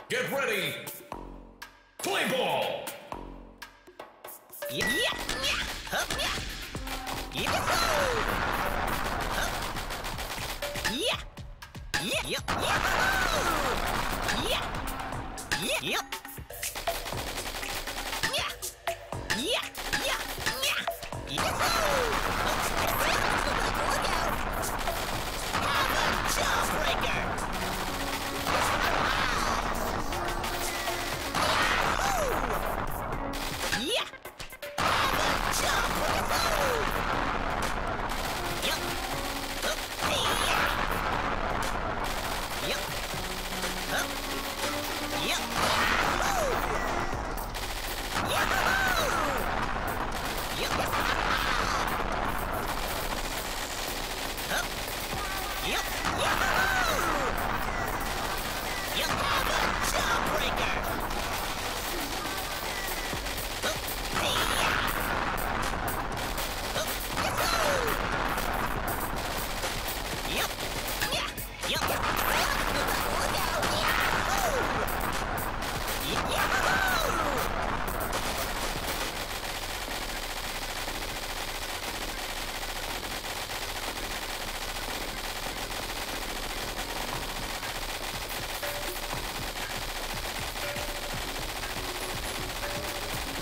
Get ready. Play ball. Yeah, yeah, yeah, hup, yeah. Yahoo! Hup. Yeah, yeah, yep, yahoo! Yeah, yeah, yep. Yeah, yeah, yeah, yeah. Yahoo! Look out! Have a jawbreaker! Yahoo! Yeah!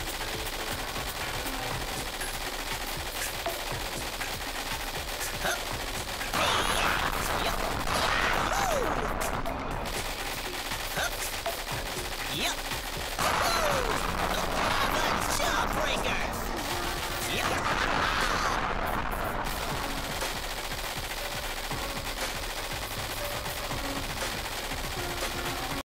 Huh?